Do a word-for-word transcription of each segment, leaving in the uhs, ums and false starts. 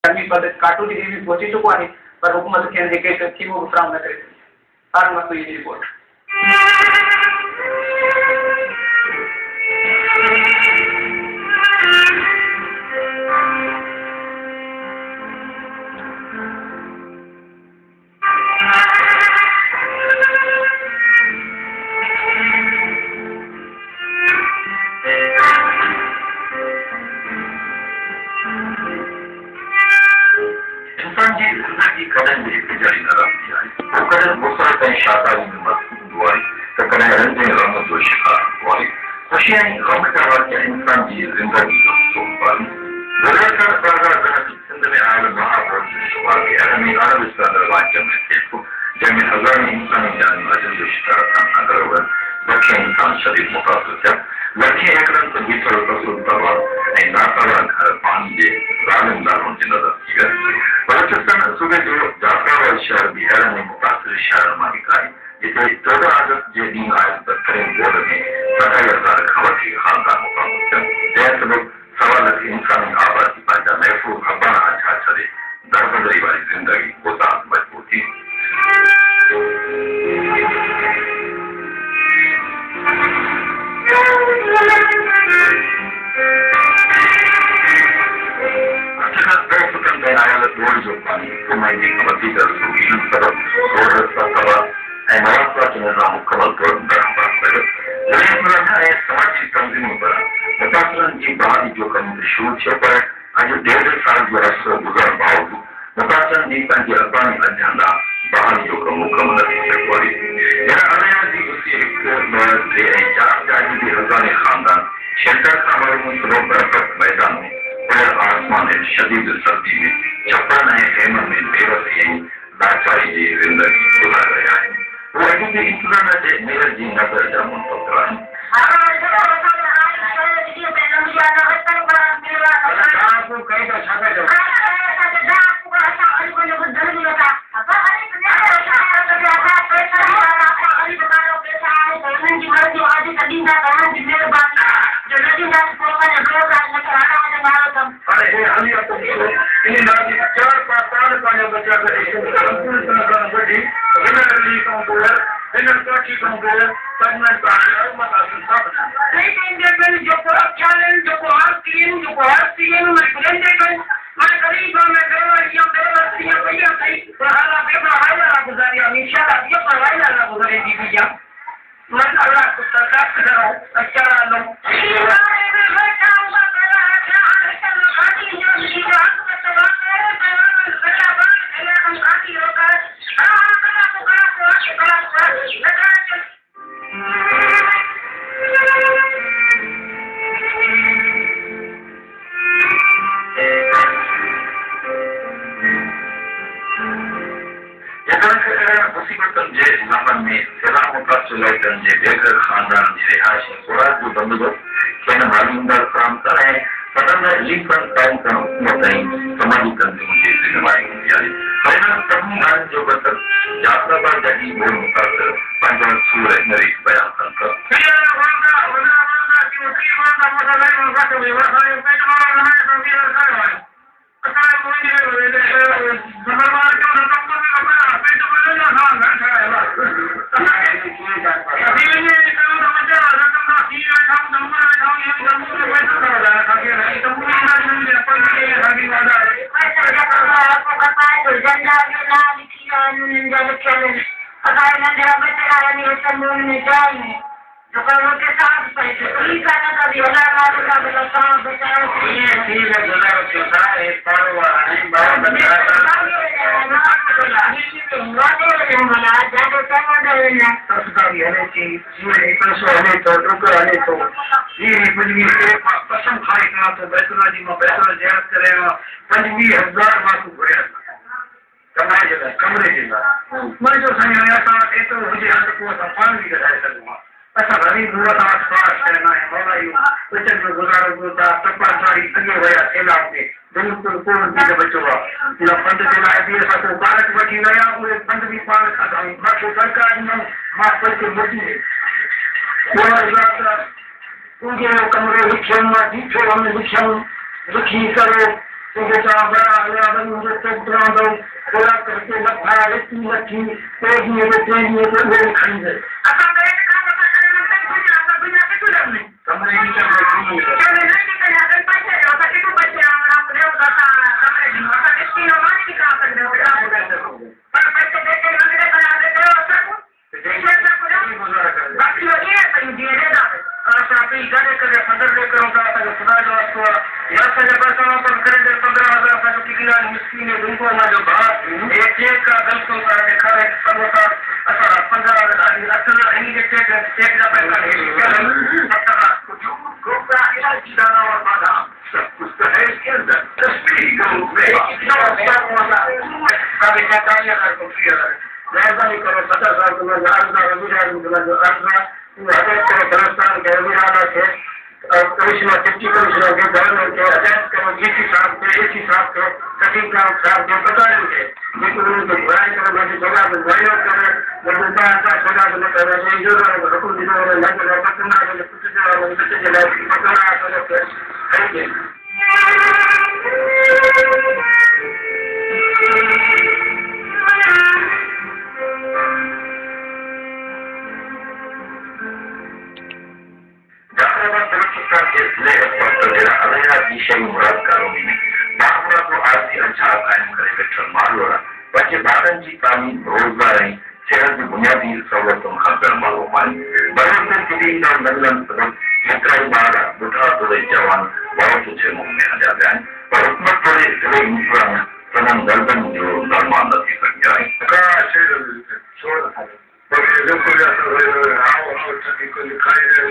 गर्मी पद काटू जी भी पहुंची चुको है पर हुकूमत के एक एक कीमो फ्राम न करे हार मत ये रिपोर्ट कमरे लिखे लिखे लिखी करो तुझे बड़ा मुझे चक्रा दो थोड़ा करके लखा लेती लखी तेजी में तेजी में तो मेरे खरीदे अच्छा मेरे का पता करना है कुछ आता दुनिया के तुलना में कमरे में क्या बैठी है क्या नहीं निकल आगे पैसे दो ताकि तू बच्चे आना अपने उदाता कमरे में मत इसकी ना मानी का सकते हो बेटा पर पैसे देके मंदिर बना देते हो सब बाकी ये है पर ये दे दो अच्छा तो इधर करे फंडर लेकर उनका तक सुना जो आपको या से पैसा पर करे पंद्रह हज़ार का कितना मिस्किन है उनको ना जो बात एक एक का गलत का देखा है समोसा अच्छा पंद्रह हज़ार अच्छा नहीं के चेक चेक का पैसा है अच्छा कुछ ग्रुप का इलाज दाना और बादाम सब कुछ तो है इसके अंदर तस्वीर का में इतना अच्छा मौका कभी क्या कार्य कर को किया मेहरबानी करो पचास हजार तुम्हें लाख हजार हजार तुम्हें जो अर्जा हज़ार करो बलस्तान के विराना के कमिश्नर डिप्टी कमिश्नर के गवर्नर के अध्यक्ष करो डीसी साहब के एसी साहब के सचिव साहब के बताने के जिनको उनको बुराई करो मेरी जगह में सहयोग करे मुद्दा ऐसा सदा में करे ये जो हुकुम दिनों में लग रहा पतना में कुछ जो है बच्चे जो है पतना करो है विषय मुराद कारोनी में बाहुरा को आरती अच्छा कायम करे वेठल मालवाड़ा बच्चे बारन जी कामी रोजगार है शहर की बुनियादी सहूलतों खातर मालूम पानी बरसते किसी का नगलन सदन मित्राई बारा बुढ़ा तोड़े जवान बहुत ऊंचे मुंह में आ जाते हैं पर उसमें थोड़े थोड़े मुस्कुरा में सनम गर्दन जो दरमान नती कर जाए का शेर छोड़ पर ये जो कोई ऐसा आओ आओ चली को दिखाई दे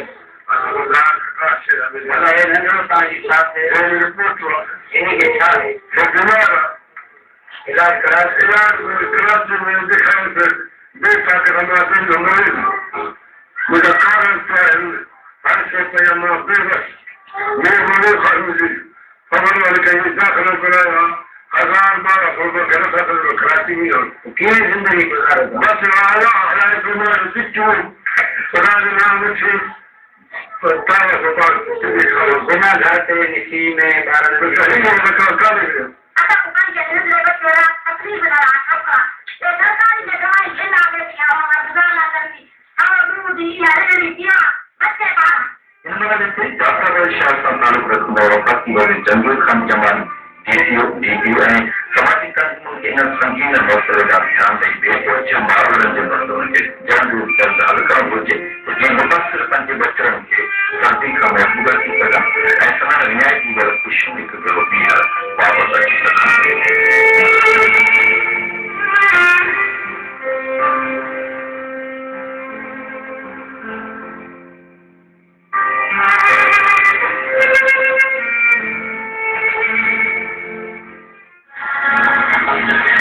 मला हे नंदनता साथ है रिपोर्ट हुआ इन्हीं के साथ है बीमार इलाज करा इलाज इलाज में दिखाने से बेटा के हमारा दिन हमारे मुझे कारण क्या है हर से पहले बेबस मैं बोले खालूजी खबर वाले कहीं दाखिल कराया हजार बारह सौ रुपये घर का तो कराती नहीं हो क्या जिंदगी गुजार बस आया हमारे बीमार सिद्धू खुदा के नाम से ताया गोपाल बिना जाते किसी में बारह रुपये का कर दे अच्छा कुछ जरूर लेकर तेरा तकलीफ बना रहा सबका ये सरकारी जगह ये ना दे दिया होगा गुजारा करती और दूधी हरे रितिया बच्चे पास इन्होंने देखिए डॉक्टर शासन तालुक रखने वाला पति और जंगल खान जमान डीसीओ डीपीओ